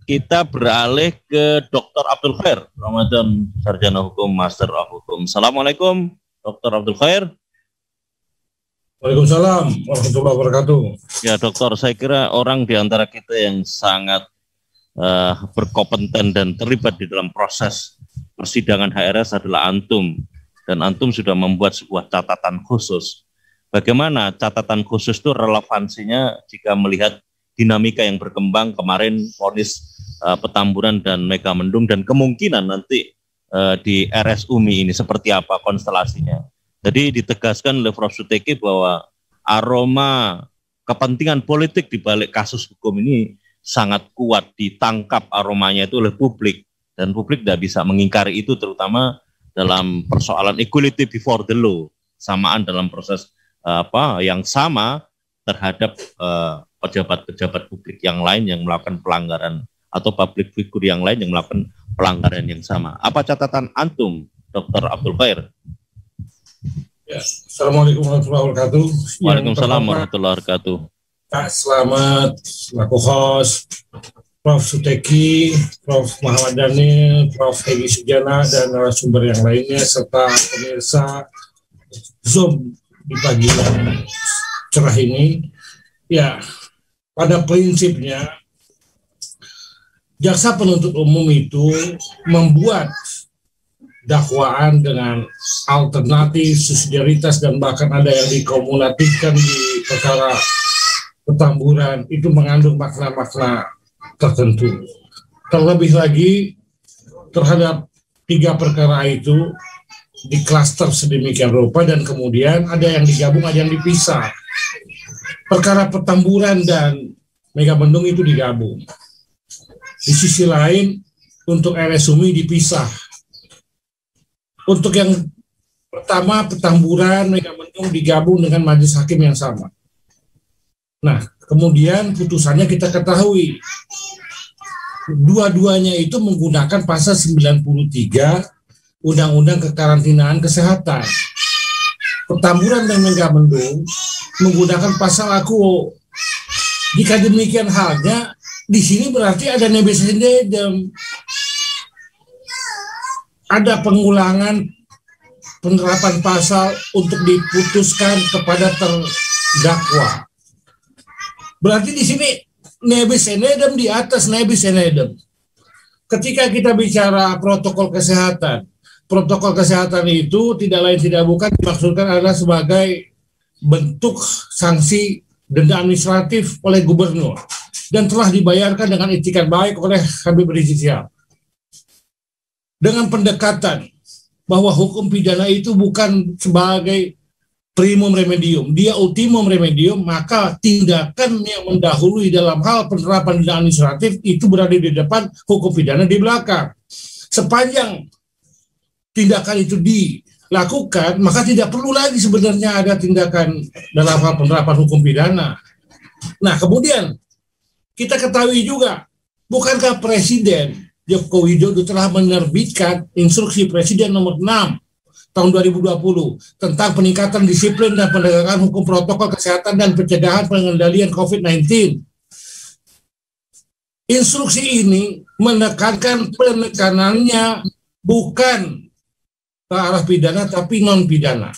kita beralih ke Dr. Abdul Khair Ramadan, Sarjana Hukum, Master of Hukum. Assalamualaikum, Dr. Abdul Khair. Waalaikumsalam warahmatullahi wabarakatuh. Ya dokter, saya kira orang di antara kita yang sangat berkompeten dan terlibat di dalam proses persidangan HRS adalah antum. Dan antum sudah membuat sebuah catatan khusus. Bagaimana catatan khusus itu relevansinya jika melihat dinamika yang berkembang kemarin vonis Petamburan dan Megamendung dan kemungkinan nanti di RS UMI ini seperti apa konstelasinya. Jadi ditegaskan oleh Prof. Suteki bahwa aroma kepentingan politik di balik kasus hukum ini sangat kuat, ditangkap aromanya itu oleh publik, dan publik tidak bisa mengingkari itu, terutama dalam persoalan equality before the law, samaan dalam proses yang sama terhadap pejabat-pejabat publik yang lain yang melakukan pelanggaran atau public figure yang lain yang melakukan pelanggaran yang sama. Apa catatan antum, Dr. Abdul Khair? Ya, Assalamualaikum warahmatullahi wabarakatuh. Waalaikumsalam warahmatullahi wabarakatuh. Pak Selamat, selaku host, Prof. Suteki, Prof. Muhammad Daniel, Prof. Hegi Sujana, dan narasumber yang lainnya, serta pemirsa Zoom di pagi yang cerah ini. Ya, pada prinsipnya, jaksa penuntut umum itu membuat dakwaan dengan alternatif, subsidiaritas, dan bahkan ada yang dikumulatifkan di perkara Petamburan, itu mengandung makna-makna tertentu. Terlebih lagi terhadap 3 perkara itu di klaster sedemikian rupa, dan kemudian ada yang digabung, ada yang dipisah. Perkara Petamburan dan Megamendung itu digabung. Di sisi lain, untuk RS UMI dipisah. Untuk yang pertama, Petamburan, Megamendung digabung dengan majelis hakim yang sama. Nah, kemudian putusannya kita ketahui. Dua-duanya itu menggunakan pasal 93 Undang-Undang Kekarantinaan Kesehatan. Petamburan dan Megamendung menggunakan pasal AKUO. Jika demikian halnya, di sini berarti ada nebis indem. Ada pengulangan penerapan pasal untuk diputuskan kepada terdakwa. Berarti di sini nebis indem di atas nebis indem. Ketika kita bicara protokol kesehatan itu tidak lain tidak bukan dimaksudkan adalah sebagai bentuk sanksi denda administratif oleh gubernur dan telah dibayarkan dengan itikat baik oleh Habib Rizik Syihab. Dengan pendekatan bahwa hukum pidana itu bukan sebagai primum remedium, dia ultimum remedium, maka tindakan yang mendahului dalam hal penerapan denda administratif itu berada di depan, hukum pidana di belakang. Sepanjang tindakan itu dilakukan, maka tidak perlu lagi sebenarnya ada tindakan dalam hal penerapan hukum pidana. Nah, kemudian kita ketahui juga, bukankah Presiden Joko Widodo telah menerbitkan instruksi Presiden nomor 6 tahun 2020 tentang peningkatan disiplin dan penegakan hukum protokol kesehatan dan pencegahan pengendalian COVID-19. Instruksi ini menekankan penekanannya bukan ke arah pidana tapi non-pidana.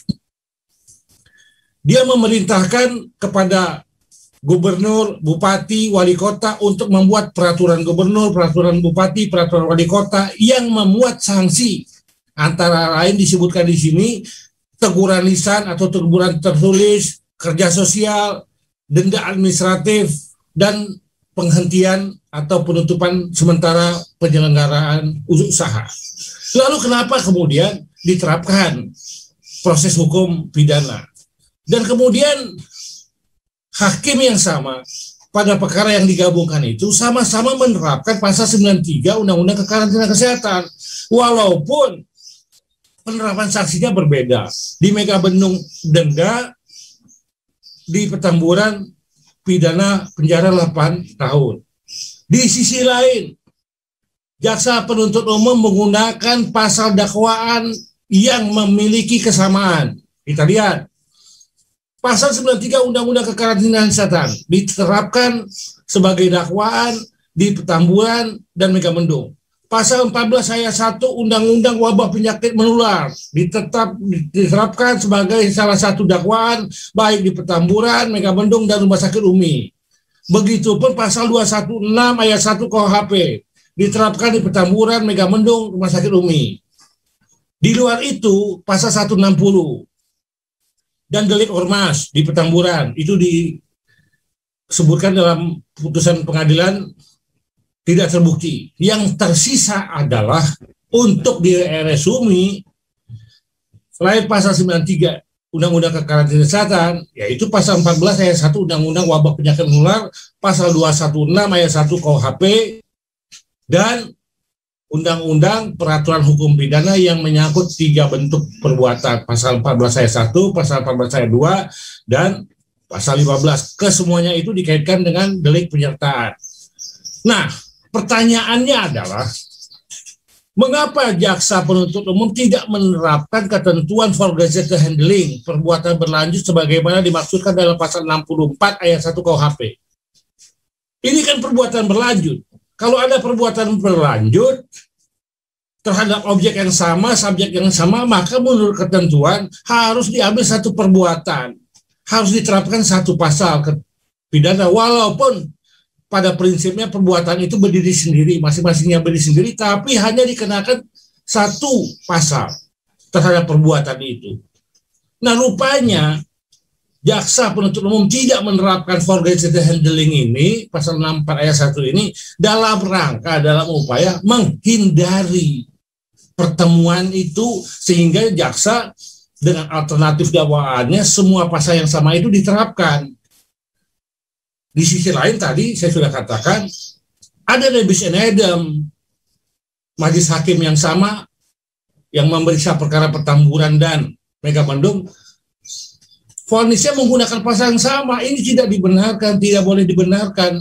Dia memerintahkan kepada gubernur, bupati, wali kota untuk membuat peraturan gubernur, peraturan bupati, peraturan wali kota yang memuat sanksi. Antara lain disebutkan di sini teguran lisan atau teguran tertulis, kerja sosial, denda administratif, dan penghentian atau penutupan sementara penyelenggaraan usaha. Lalu kenapa kemudian diterapkan proses hukum pidana? Dan kemudian hakim yang sama pada perkara yang digabungkan itu sama-sama menerapkan pasal 93 Undang-Undang Kekarantinaan Kesehatan. Walaupun penerapan sanksinya berbeda. Di Megamendung denda, di Petamburan pidana penjara 8 tahun. Di sisi lain, jaksa penuntut umum menggunakan pasal dakwaan yang memiliki kesamaan. Kita lihat, pasal 93 Undang-Undang Kekarantinaan Kesehatan diterapkan sebagai dakwaan di Petamburan dan Megamendung. Pasal 14 ayat 1 Undang-Undang Wabah Penyakit Menular diterapkan sebagai salah satu dakwaan baik di Petamburan, Megamendung, dan Rumah Sakit Umi. Begitupun pasal 216 ayat 1 KUHP diterapkan di Petamburan, Megamendung, Rumah Sakit Umi. Di luar itu pasal 160 dan delik ormas di Petamburan itu disebutkan dalam putusan pengadilan tidak terbukti. Yang tersisa adalah untuk di RS Umi selain pasal 93 Undang-Undang Kekarantinaan Kesehatan, yaitu pasal 14 ayat 1 Undang-Undang Wabah Penyakit Menular, pasal 216 ayat 1 KUHP, dan Undang-Undang Peraturan Hukum Pidana yang menyangkut 3 bentuk perbuatan, pasal 14 ayat 1, pasal 14 ayat 2, dan pasal 15. Kesemuanya itu dikaitkan dengan delik penyertaan. Nah, pertanyaannya adalah, mengapa jaksa penuntut umum tidak menerapkan ketentuan forgated handling, perbuatan berlanjut sebagaimana dimaksudkan dalam pasal 64 ayat 1 KUHP? Ini kan perbuatan berlanjut. Kalau ada perbuatan berlanjut terhadap objek yang sama, subjek yang sama, maka menurut ketentuan harus diambil satu perbuatan, harus diterapkan satu pasal pidana, walaupun pada prinsipnya perbuatan itu berdiri sendiri, masing-masingnya berdiri sendiri, tapi hanya dikenakan satu pasal terhadap perbuatan itu. Nah, rupanya jaksa penuntut umum tidak menerapkan forgated handling ini, pasal 64 ayat 1 ini, dalam rangka, dalam upaya menghindari pertemuan itu, sehingga jaksa dengan alternatif dakwaannya semua pasal yang sama itu diterapkan. Di sisi lain tadi saya sudah katakan, ada nebis in idem, majelis hakim yang sama yang memeriksa perkara Petamburan dan Megamendung, vonisnya menggunakan pasal yang sama. Ini tidak dibenarkan, tidak boleh dibenarkan.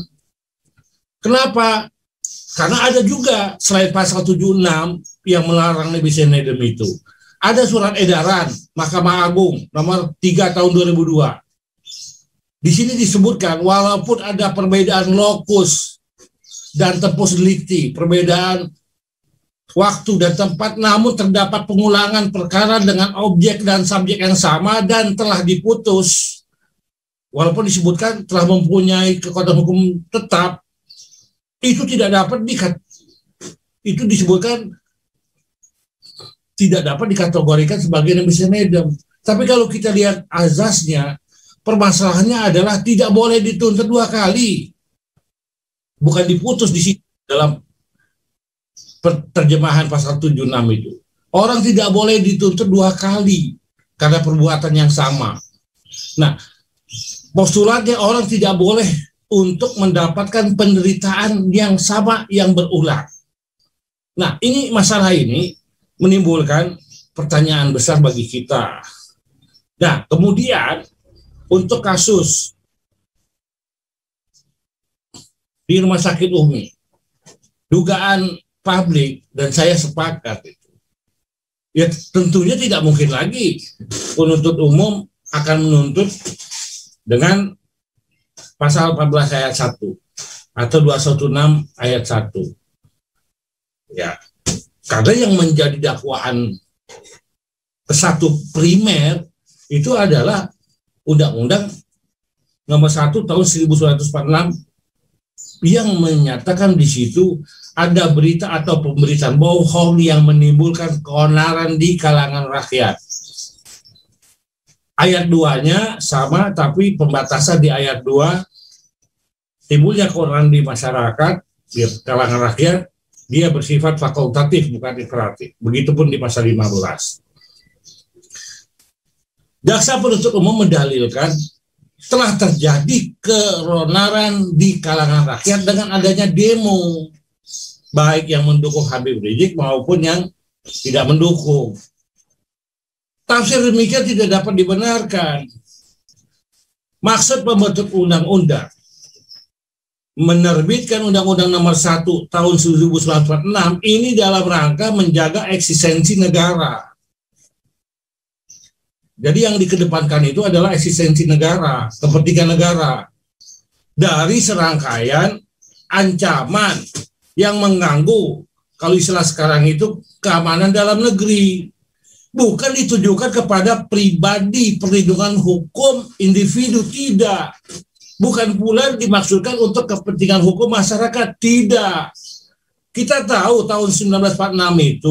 Kenapa? Karena ada juga selain pasal 76 yang melarang nebis in idem itu, ada surat edaran Mahkamah Agung nomor 3 tahun 2002. Di sini disebutkan walaupun ada perbedaan lokus dan tempus delicti, perbedaan waktu dan tempat, namun terdapat pengulangan perkara dengan objek dan subjek yang sama dan telah diputus, walaupun disebutkan telah mempunyai kekuatan hukum tetap, itu tidak dapat itu disebutkan tidak dapat dikategorikan sebagai nebis in idem. Tapi kalau kita lihat azasnya, permasalahannya adalah tidak boleh dituntut 2 kali, bukan diputus di sini dalam terjemahan pasal 76 itu. Orang tidak boleh dituntut 2 kali karena perbuatan yang sama. Nah, postulatnya orang tidak boleh untuk mendapatkan penderitaan yang sama yang berulang. Nah, ini masalah ini menimbulkan pertanyaan besar bagi kita. Nah, kemudian untuk kasus di Rumah Sakit Umi, dugaan publik, dan saya sepakat itu, ya tentunya tidak mungkin lagi penuntut umum akan menuntut dengan pasal 14 ayat 1 atau 216 ayat 1. Ya, karena yang menjadi dakwaan satu primer itu adalah Undang-Undang nomor 1 tahun 1946 yang menyatakan di situ ada berita atau pemberitaan bohong yang menimbulkan keonaran di kalangan rakyat. Ayat 2-nya sama, tapi pembatasan di ayat 2, timbulnya keonaran di masyarakat, di kalangan rakyat, dia bersifat fakultatif, bukan imperatif. Begitupun di pasal 15. Jaksa penuntut umum mendalilkan telah terjadi keonaran di kalangan rakyat dengan adanya demo, baik yang mendukung Habib Rizik maupun yang tidak mendukung. Tafsir demikian tidak dapat dibenarkan. Maksud pembentuk undang-undang menerbitkan Undang-Undang nomor 1 tahun 1946 ini dalam rangka menjaga eksistensi negara. Jadi yang dikedepankan itu adalah eksistensi negara, kepentingan negara. Dari serangkaian ancaman yang mengganggu, kalau istilah sekarang itu, keamanan dalam negeri. Bukan ditujukan kepada pribadi, perlindungan hukum individu, tidak. Bukan pula dimaksudkan untuk kepentingan hukum masyarakat, tidak. Kita tahu tahun 1946 itu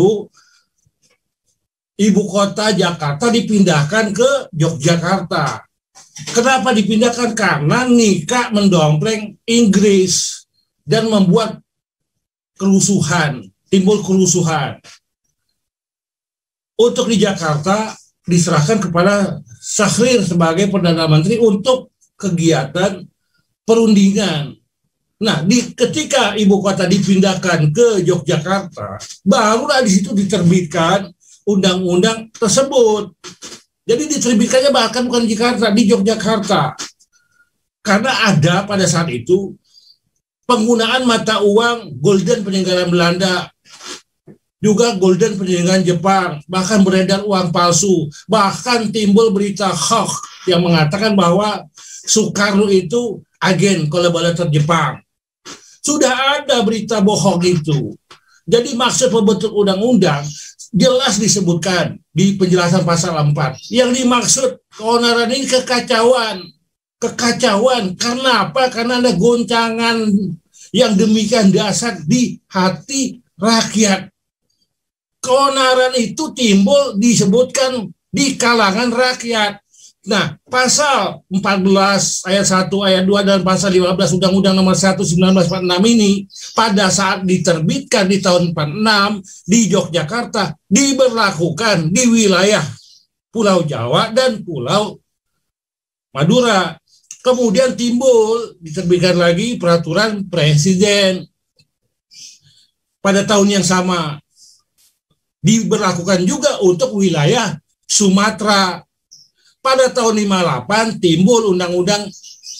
ibu kota Jakarta dipindahkan ke Yogyakarta. Kenapa dipindahkan? Karena nikah mendongkleng Inggris dan membuat kerusuhan, timbul kerusuhan. Untuk di Jakarta diserahkan kepada Syahrir sebagai Perdana Menteri untuk kegiatan perundingan. Nah, ketika ibu kota dipindahkan ke Yogyakarta, barulah di situ diterbitkan undang-undang tersebut. Jadi diterbitkannya bahkan bukan di Jakarta, di Yogyakarta. Karena ada pada saat itu penggunaan mata uang golden peninggalan Belanda, juga golden peninggalan Jepang, bahkan beredar uang palsu, bahkan timbul berita hoax yang mengatakan bahwa Soekarno itu agen kolaborator Jepang. Sudah ada berita bohong itu. Jadi maksud pembentuk undang-undang jelas disebutkan di penjelasan pasal 4. Yang dimaksud keonaran ini kekacauan. Kekacauan. Karena apa? Karena ada goncangan yang demikian dasar di hati rakyat. Keonaran itu timbul disebutkan di kalangan rakyat. Nah, pasal 14 ayat 1 ayat 2 dan pasal 15 Undang-Undang Nomor 1 1946 ini pada saat diterbitkan di tahun 46 di Yogyakarta diberlakukan di wilayah Pulau Jawa dan Pulau Madura. Kemudian timbul diterbitkan lagi peraturan presiden pada tahun yang sama. Diberlakukan juga untuk wilayah Sumatera. Pada tahun 58 timbul undang-undang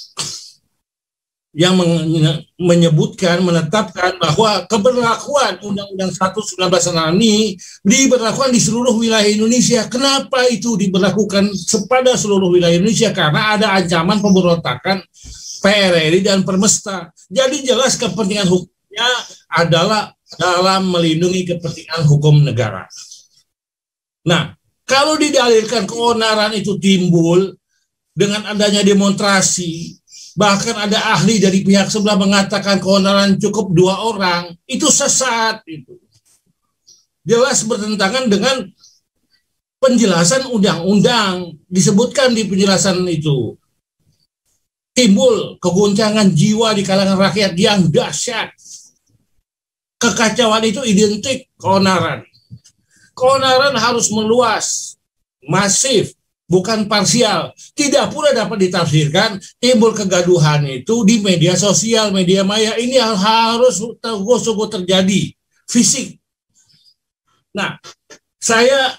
yang menyebutkan, menetapkan bahwa keberlakuan Undang-Undang 1 1946 ini diberlakukan di seluruh wilayah Indonesia. Kenapa itu diberlakukan pada seluruh wilayah Indonesia? Karena ada ancaman pemberontakan PRRI dan Permesta. Jadi jelas kepentingan hukumnya adalah dalam melindungi kepentingan hukum negara. Nah, kalau didalilkan keonaran itu timbul dengan adanya demonstrasi, bahkan ada ahli dari pihak sebelah mengatakan keonaran cukup 2 orang, itu sesat. Itu jelas bertentangan dengan penjelasan undang-undang. Disebutkan di penjelasan itu, timbul kegoncangan jiwa di kalangan rakyat yang dahsyat. Kekacauan itu identik keonaran. Keonaran harus meluas, masif, bukan parsial. Tidak pula dapat ditafsirkan timbul kegaduhan itu di media sosial, media maya. Ini harus sungguh-sungguh terjadi, fisik. Nah, saya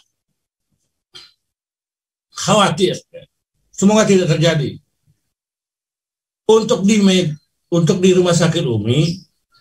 khawatir, semoga tidak terjadi. Untuk di Rumah Sakit Umi,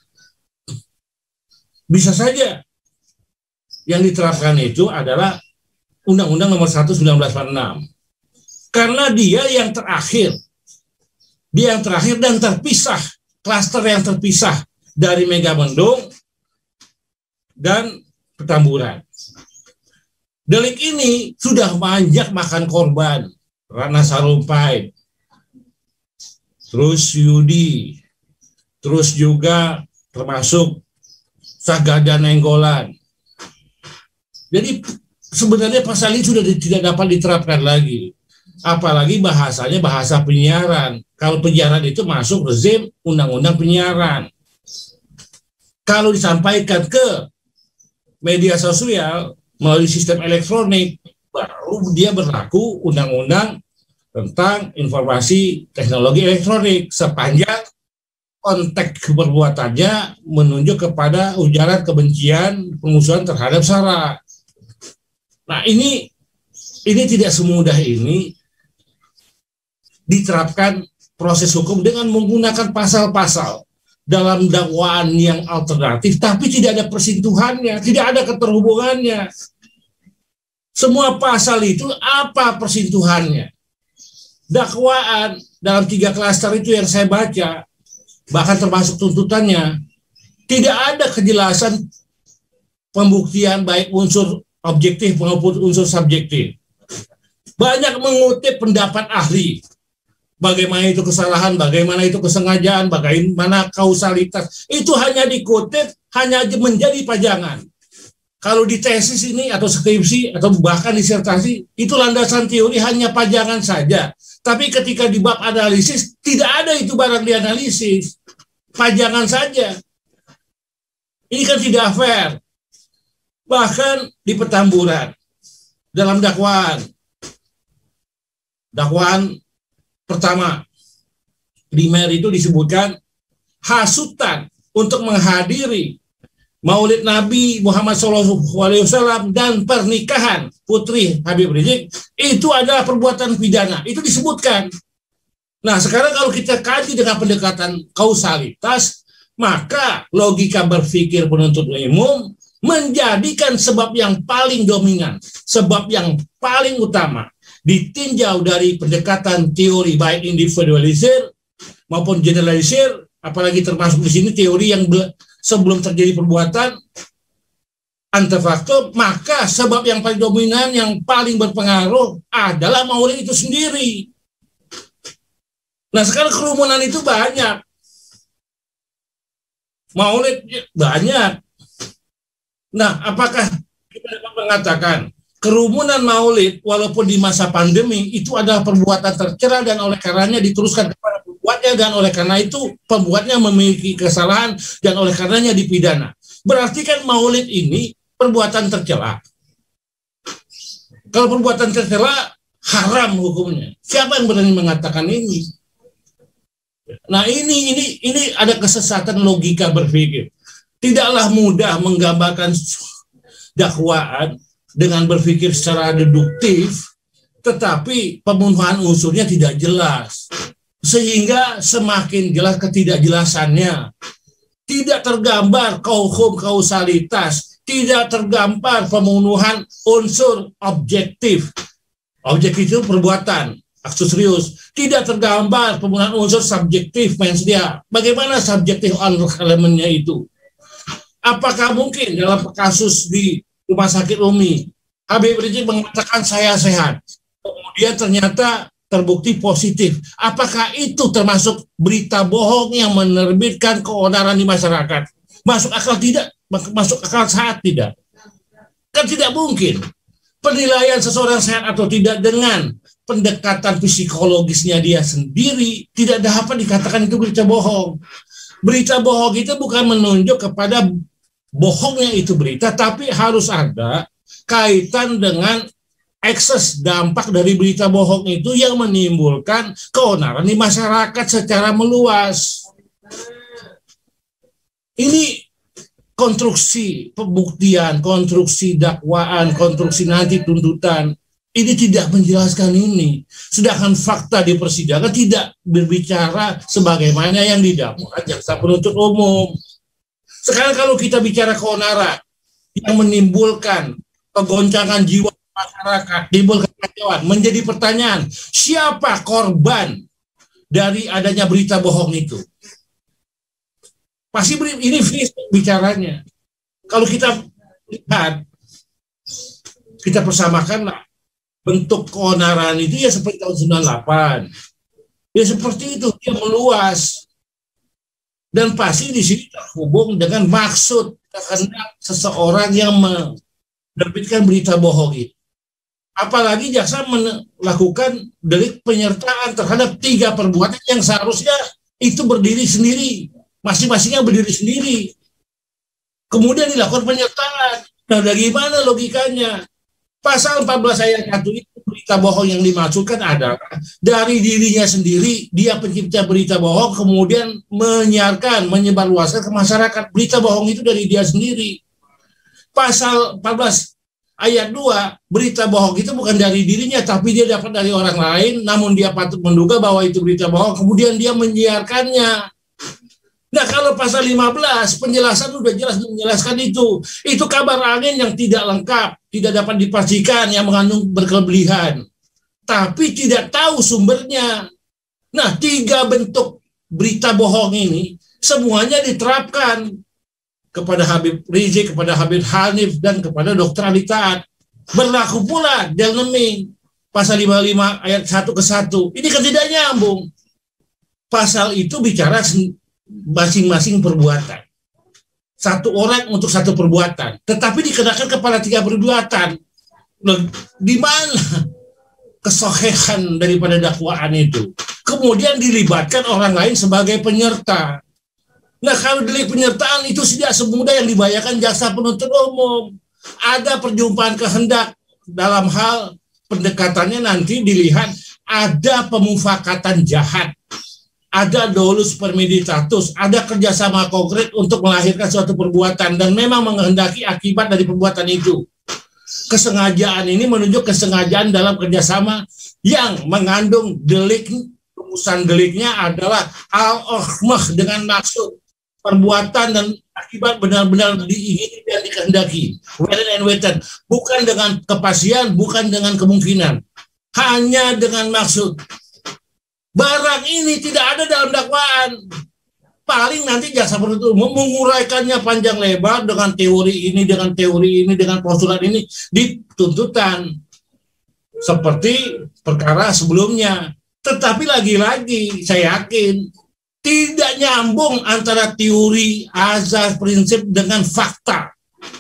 bisa saja yang diterapkan itu adalah Undang-Undang Nomor 1 1946. Karena dia yang terakhir dan terpisah, klaster yang terpisah dari Megamendung dan Petamburan. Delik ini sudah banyak makan korban, Ratna Sarumpait, terus Yudi, terus juga termasuk Sagada Nenggolan. Jadi sebenarnya pasal ini sudah tidak dapat diterapkan lagi. Apalagi bahasanya bahasa penyiaran. Kalau penyiaran itu masuk rezim undang-undang penyiaran. Kalau disampaikan ke media sosial melalui sistem elektronik, baru dia berlaku undang-undang tentang informasi teknologi elektronik sepanjang konteks perbuatannya menunjuk kepada ujaran kebencian, pengusuhan terhadap SARA. Nah, ini tidak semudah ini diterapkan proses hukum dengan menggunakan pasal-pasal dalam dakwaan yang alternatif, tapi tidak ada persentuhannya, tidak ada keterhubungannya. Semua pasal itu apa persentuhannya? Dakwaan dalam 3 klaster itu yang saya baca, bahkan termasuk tuntutannya. Tidak ada kejelasan pembuktian baik unsur objektif maupun unsur subjektif. Banyak mengutip pendapat ahli. Bagaimana itu kesalahan, bagaimana itu kesengajaan, bagaimana kausalitas. Itu hanya dikutip, hanya menjadi pajangan. Kalau di tesis ini atau skripsi atau bahkan disertasi, itu landasan teori hanya pajangan saja. Tapi ketika di bab analisis, tidak ada itu barang dianalisis. Pajangan saja. Ini kan tidak fair. Bahkan di Petamburan, dalam dakwaan pertama, primer itu disebutkan hasutan untuk menghadiri Maulid Nabi Muhammad SAW dan pernikahan putri Habib Rizik itu adalah perbuatan pidana. Itu disebutkan. Nah, sekarang kalau kita kaji dengan pendekatan kausalitas, maka logika berpikir penuntut umum menjadikan sebab yang paling dominan, sebab yang paling utama, ditinjau dari pendekatan teori baik individualisir maupun generalisir, apalagi termasuk di sini teori yang sebelum terjadi perbuatan antefaktum, maka sebab yang paling dominan, yang paling berpengaruh adalah maulid itu sendiri. Nah, sekarang kerumunan itu banyak. Maulid banyak. Nah, apakah kita dapat mengatakan kerumunan maulid walaupun di masa pandemi itu adalah perbuatan tercela dan oleh karenanya diteruskan kepada pembuatnya dan oleh karena itu pembuatnya memiliki kesalahan dan oleh karenanya dipidana. Berarti kan maulid ini perbuatan tercela. Kalau perbuatan tercela haram hukumnya. Siapa yang berani mengatakan ini? Nah, ini ada kesesatan logika berpikir. Tidaklah mudah menggambarkan dakwaan dengan berpikir secara deduktif, tetapi pemenuhan unsurnya tidak jelas. Sehingga semakin jelas ketidakjelasannya. Tidak tergambar kausalitas, tidak tergambar pemenuhan unsur objektif. Objektif itu perbuatan, aksus serius. Tidak tergambar pemenuhan unsur subjektif, maksudnya bagaimana subjektif elemennya itu. Apakah mungkin dalam kasus di Rumah Sakit Umi, Habib Rizik mengatakan saya sehat, kemudian ternyata terbukti positif. Apakah itu termasuk berita bohong yang menerbitkan keonaran di masyarakat? Masuk akal tidak? Masuk akal sehat tidak? Kan tidak mungkin. Penilaian seseorang sehat atau tidak dengan pendekatan psikologisnya dia sendiri tidak dapat dikatakan itu berita bohong. Berita bohong itu bukan menunjuk kepada bohongnya itu berita, tapi harus ada kaitan dengan ekses dampak dari berita bohong itu yang menimbulkan keonaran di masyarakat secara meluas. Ini konstruksi pembuktian, konstruksi dakwaan, konstruksi nanti tuntutan, ini tidak menjelaskan ini. Sedangkan fakta di persidangan tidak berbicara sebagaimana yang didakwakan jaksa penuntut umum. Sekarang kalau kita bicara keonaran yang menimbulkan kegoncangan jiwa masyarakat, menimbulkan kekacauan, menjadi pertanyaan, siapa korban dari adanya berita bohong itu? Pasti ini fisik bicaranya. Kalau kita lihat, kita persamakanlah bentuk keonaran itu ya seperti tahun 98. Ya seperti itu, dia meluas. Dan pasti di sini terhubung dengan maksud kehendak seseorang yang menerbitkan berita bohong itu. Apalagi jaksa melakukan delik penyertaan terhadap 3 perbuatan yang seharusnya itu berdiri sendiri, masing-masingnya berdiri sendiri. Kemudian dilakukan penyertaan. Nah, bagaimana logikanya? Pasal 14 ayat 1 itu berita bohong yang dimaksudkan adalah dari dirinya sendiri, dia pencipta berita bohong, kemudian menyiarkan, menyebarluaskan ke masyarakat. Berita bohong itu dari dia sendiri. Pasal 14 ayat 2, berita bohong itu bukan dari dirinya, tapi dia dapat dari orang lain, namun dia patut menduga bahwa itu berita bohong, kemudian dia menyiarkannya. Nah, kalau pasal 15, penjelasan sudah jelas menjelaskan itu. Itu kabar angin yang tidak lengkap, tidak dapat dipastikan, yang mengandung berkelebihan. Tapi tidak tahu sumbernya. Nah, 3 bentuk berita bohong ini semuanya diterapkan kepada Habib Rizik, kepada Habib Hanif, dan kepada Dr. Ali Taat. Berlaku pula Delneming pasal 55 ayat 1 ke 1. Ini kan tidak nyambung. Pasal itu bicara masing-masing perbuatan. Satu orang untuk satu perbuatan. Tetapi dikenakan kepada 3 perbuatan. Di mana kesohehan daripada dakwaan itu? Kemudian dilibatkan orang lain sebagai penyerta. Nah, kalau delik penyertaan itu tidak semudah yang dibayarkan jaksa penuntut umum. Ada perjumpaan kehendak dalam hal pendekatannya, nanti dilihat ada pemufakatan jahat, ada dolus permeditatus, ada kerjasama konkret untuk melahirkan suatu perbuatan dan memang menghendaki akibat dari perbuatan itu. Kesengajaan ini menunjuk kesengajaan dalam kerjasama yang mengandung delik. Rumusan deliknya adalah al-ukhmah dengan maksud perbuatan dan akibat benar-benar diingini dan dikehendaki. Written and written. Bukan dengan kepastian, bukan dengan kemungkinan. Hanya dengan maksud. Barang ini tidak ada dalam dakwaan. Paling nanti jaksa penuntut umum menguraikannya panjang lebar dengan teori ini, dengan postulat ini di tuntutan. Seperti perkara sebelumnya. Tetapi lagi-lagi saya yakin tidak nyambung antara teori, azas, prinsip dengan fakta.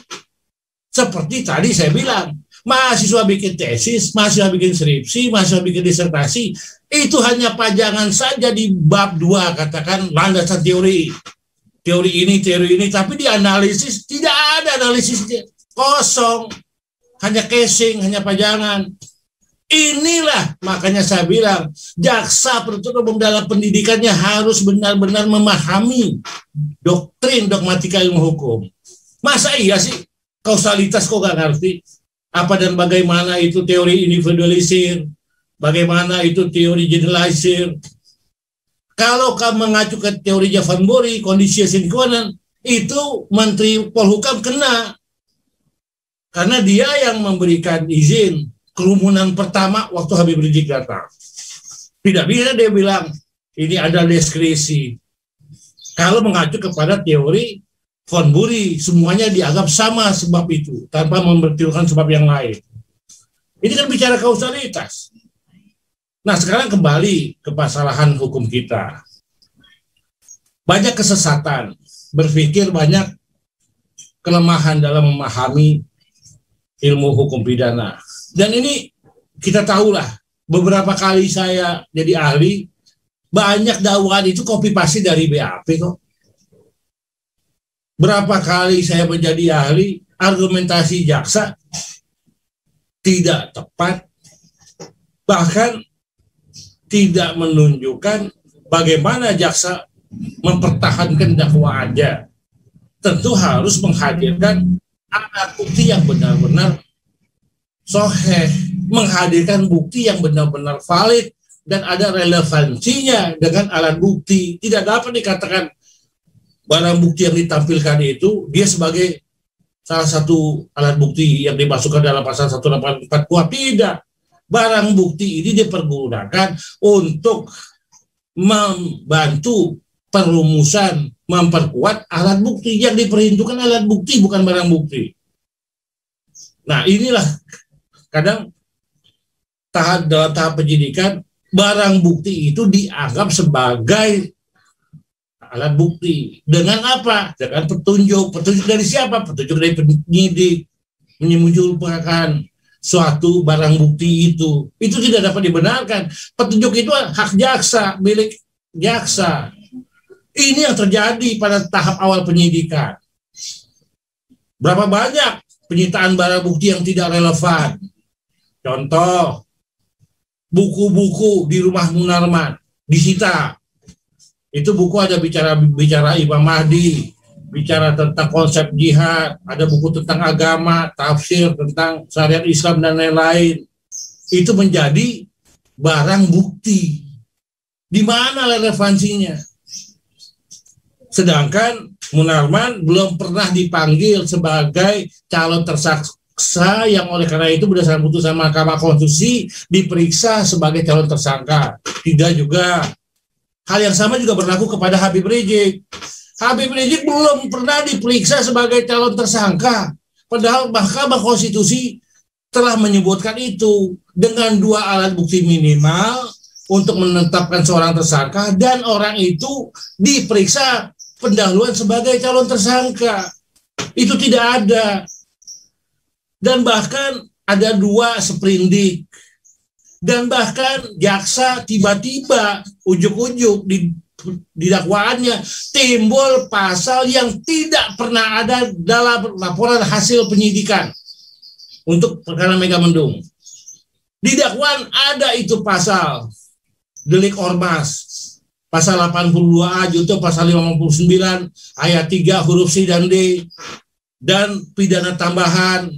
Seperti tadi saya bilang, mahasiswa bikin tesis, mahasiswa bikin skripsi, mahasiswa bikin disertasi, itu hanya pajangan saja di bab 2, katakan landasan teori. Teori ini, tapi dianalisis, tidak ada analisisnya. Kosong, hanya casing, hanya pajangan. Inilah makanya saya bilang jaksa penuntut umum dalam pendidikannya harus benar-benar memahami doktrin dogmatika ilmu hukum. Masa iya sih kausalitas kok gak ngerti apa dan bagaimana itu teori individualisir, bagaimana itu teori generalisir. Kalau kamu mengacu ke teori Van Bory, kondisi sinkonan, itu Menteri Polhukam kena karena dia yang memberikan izin kerumunan pertama waktu Habib Rizik datang. Tidak bisa dia bilang ini ada diskresi. Kalau mengacu kepada teori Van Bory, semuanya dianggap sama sebab itu, tanpa mempertimbangkan sebab yang lain. Ini kan bicara kausalitas. Nah, sekarang kembali ke pasalahan hukum kita. Banyak kesesatan, berpikir banyak kelemahan dalam memahami ilmu hukum pidana. Dan ini kita tahulah, beberapa kali saya jadi ahli, banyak dakwaan itu copy paste dari BAP kok. Berapa kali saya menjadi ahli, argumentasi jaksa tidak tepat, bahkan tidak menunjukkan bagaimana jaksa mempertahankan dakwaannya. Tentu harus menghadirkan alat bukti yang benar-benar soheh, menghadirkan bukti yang benar-benar valid dan ada relevansinya dengan alat bukti. Tidak dapat dikatakan barang bukti yang ditampilkan itu dia sebagai salah satu alat bukti yang dimasukkan dalam pasal 184 KUHP. Tidak. Barang bukti ini dipergunakan untuk membantu perumusan, memperkuat alat bukti. Yang diperhitungkan alat bukti, bukan barang bukti. Nah, inilah kadang dalam tahap penyidikan barang bukti itu dianggap sebagai alat bukti. Dengan apa? Dengan petunjuk. Petunjuk dari siapa? Petunjuk dari penyidik. Menyembunyikan suatu barang bukti itu. Itu tidak dapat dibenarkan. Petunjuk itu hak jaksa, milik jaksa. Ini yang terjadi pada tahap awal penyidikan. Berapa banyak penyitaan barang bukti yang tidak relevan? Contoh, buku-buku di rumah Munarman disita. Itu buku ada bicara Imam Mahdi, bicara tentang konsep jihad, ada buku tentang agama, tafsir tentang syariat Islam dan lain-lain. Itu menjadi barang bukti. Di mana relevansinya? Sedangkan Munarman belum pernah dipanggil sebagai calon tersangka yang oleh karena itu berdasarkan putusan Mahkamah Konstitusi diperiksa sebagai calon tersangka. Tidak juga. Hal yang sama juga berlaku kepada Habib Rizik. Habib Rizik belum pernah diperiksa sebagai calon tersangka. Padahal Mahkamah Konstitusi telah menyebutkan itu dengan 2 alat bukti minimal untuk menetapkan seorang tersangka dan orang itu diperiksa pendahuluan sebagai calon tersangka. Itu tidak ada. Dan bahkan ada 2 sprindik. Dan bahkan jaksa tiba-tiba ujuk-ujuk di dakwaannya timbul pasal yang tidak pernah ada dalam laporan hasil penyidikan untuk perkara Megamendung. Di dakwaan ada itu pasal delik ormas, pasal 82A junto pasal 59 ayat 3 huruf C dan D, dan pidana tambahan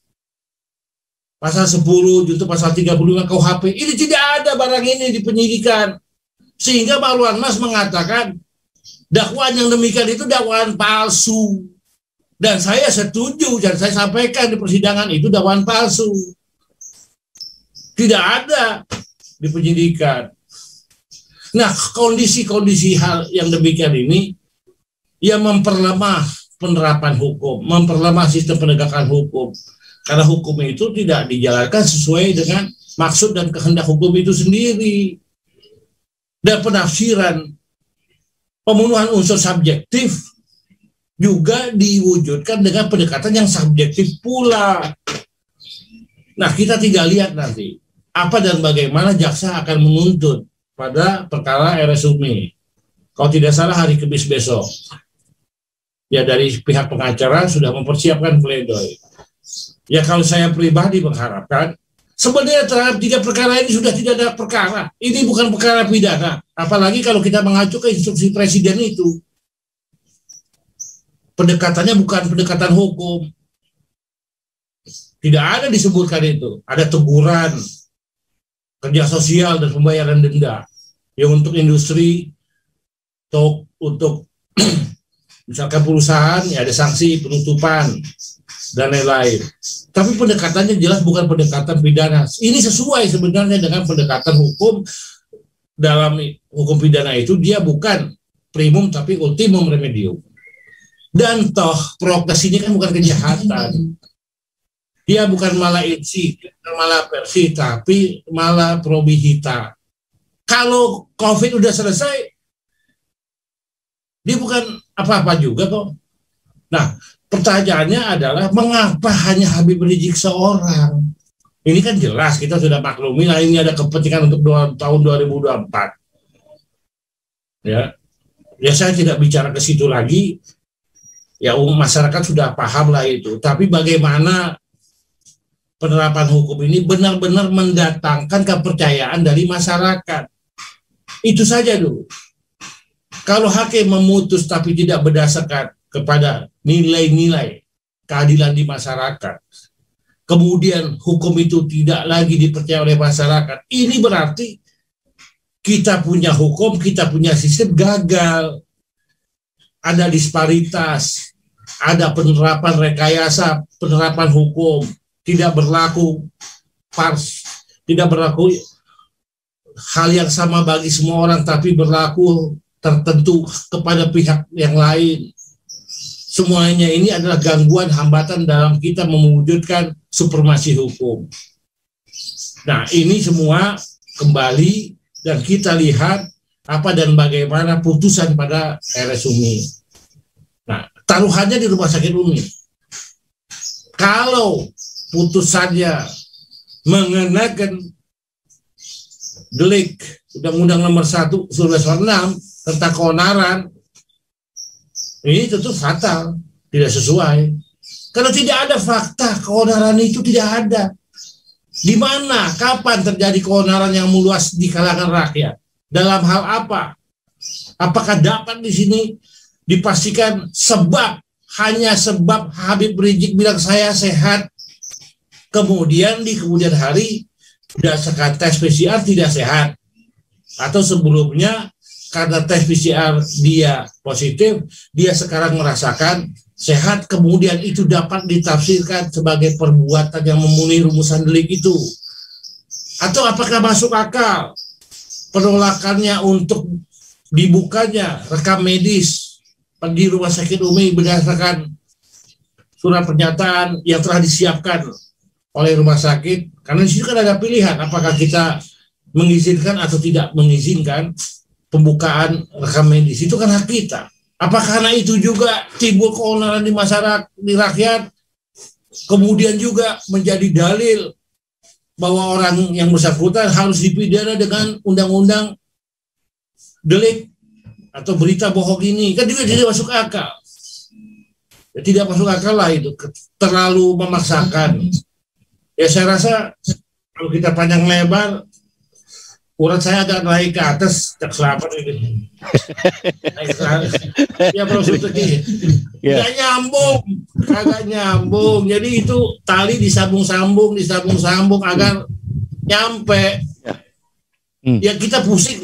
pasal 10 junto pasal 35 KUHP. Ini tidak ada barang ini di penyidikan. Sehingga Marwan Mas mengatakan dakwaan yang demikian itu dakwaan palsu. Dan saya setuju dan saya sampaikan di persidangan itu dakwaan palsu. Tidak ada di penyidikan. Nah, kondisi-kondisi hal yang demikian ini yang memperlemah penerapan hukum, memperlemah sistem penegakan hukum. Karena hukum itu tidak dijalankan sesuai dengan maksud dan kehendak hukum itu sendiri. Dan penafsiran pembunuhan unsur subjektif juga diwujudkan dengan pendekatan yang subjektif pula. Nah, kita tinggal lihat nanti apa dan bagaimana jaksa akan menuntut pada perkara RSUMI. Kalau tidak salah hari Kamis besok. Ya, dari pihak pengacara sudah mempersiapkan pledoi. Ya, kalau saya pribadi mengharapkan sebenarnya terhadap 3 perkara ini sudah tidak ada perkara. Ini bukan perkara pidana. Apalagi kalau kita mengacu ke instruksi presiden itu. Pendekatannya bukan pendekatan hukum. Tidak ada disebutkan itu. Ada teguran, kerja sosial, dan pembayaran denda. Ya, untuk industri, untuk misalkan perusahaan, ya ada sanksi penutupan, dan lain-lain. Tapi pendekatannya jelas bukan pendekatan pidana. Ini sesuai sebenarnya dengan pendekatan hukum. Dalam hukum pidana itu dia bukan primum tapi ultimum remedium. Dan toh prokes ini kan bukan kejahatan. Dia bukan mala insi, mala persi, tapi mala probihita. Kalau COVID udah selesai, dia bukan apa-apa juga kok. Nah, pertanyaannya adalah mengapa hanya Habib Rizik seorang? Ini kan jelas kita sudah maklumi lah ini ada kepentingan untuk tahun 2024. Ya, saya tidak bicara ke situ lagi. Ya, masyarakat sudah paham lah itu. Tapi bagaimana penerapan hukum ini benar-benar mendatangkan kepercayaan dari masyarakat? Itu saja dulu. Kalau hakim memutus tapi tidak berdasarkan kepada nilai-nilai keadilan di masyarakat, kemudian hukum itu tidak lagi dipercaya oleh masyarakat, ini berarti kita punya hukum, kita punya sistem gagal. Ada disparitas, ada penerapan rekayasa, penerapan hukum, tidak berlaku tidak berlaku hal yang sama bagi semua orang, tapi berlaku tertentu kepada pihak yang lain. Semuanya ini adalah gangguan, hambatan dalam kita mewujudkan supremasi hukum. Nah, ini semua kembali dan kita lihat apa dan bagaimana putusan pada RSUMI. Nah, taruhannya di Rumah Sakit UMI. Kalau putusannya mengenakan delik Undang-Undang Nomor 1 1996 tentang keonaran, ini tentu fatal, tidak sesuai. Karena tidak ada fakta keonaran itu, tidak ada. Di mana, kapan terjadi keonaran yang meluas di kalangan rakyat? Dalam hal apa? Apakah dapat di sini dipastikan hanya sebab Habib Rizik bilang saya sehat, kemudian di kemudian hari berdasarkan tes PCR tidak sehat, atau sebelumnya karena tes PCR dia positif, dia sekarang merasakan sehat, kemudian itu dapat ditafsirkan sebagai perbuatan yang memenuhi rumusan delik itu? Atau apakah masuk akal penolakannya untuk dibukanya rekam medis di Rumah Sakit Umi berdasarkan surat pernyataan yang telah disiapkan oleh rumah sakit, karena di situ kan ada pilihan apakah kita mengizinkan atau tidak mengizinkan pembukaan rekam medis, itu kan hak kita. Apakah karena itu juga timbul keonaran di masyarakat, di rakyat, kemudian juga menjadi dalil bahwa orang yang bersangkutan harus dipidana dengan undang-undang delik atau berita bohong ini, kan juga tidak masuk akal. Ya, tidak masuk akal lah itu, terlalu memaksakan. Ya saya rasa kalau kita panjang lebar, urat saya agak naik ke atas, tak selamat ini. Naik ke atas. Ya Bro Suteki, nggak nyambung, agak nyambung. Jadi itu tali disambung-sambung agar nyampe. Ya kita pusing.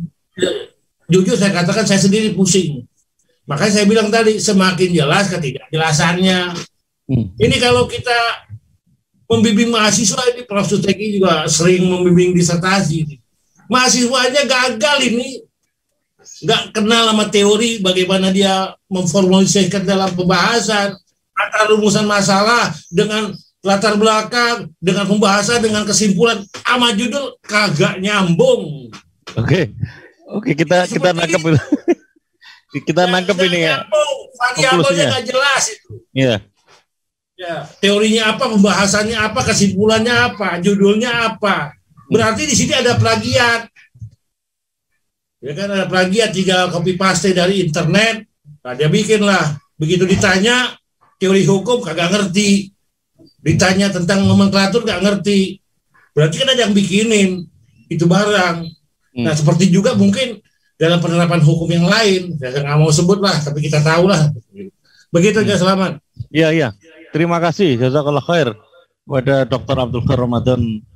Jujur saya katakan saya sendiri pusing. Makanya saya bilang tadi semakin jelas ketidakjelasannya. Ini kalau kita membimbing mahasiswa, ini Prof. Suteki juga sering membimbing disertasi. Mahasiswanya gagal ini, nggak kenal sama teori bagaimana dia memformulasikan dalam pembahasan antara rumusan masalah dengan latar belakang, dengan pembahasan, dengan kesimpulan, sama judul kagak nyambung. Oke, kita nangkep itu. Kita nangkep ini ya. Variabelnya nggak jelas itu. Iya. Ya, teorinya apa, pembahasannya apa, kesimpulannya apa, judulnya apa. Berarti di sini ada plagiat. Ya kan, ada plagiat, tinggal copy paste dari internet. Nah, dia bikin lah. Begitu ditanya teori hukum kagak ngerti. Ditanya tentang nomenklatur gak ngerti. Berarti kan ada yang bikinin itu barang. Nah, seperti juga mungkin dalam penerapan hukum yang lain. Saya nggak mau sebut lah, tapi kita tahu lah. Begitu aja, Selamat. Iya. Terima kasih. Jazakallah khair kepada Dr. Abdul Khair Ramadan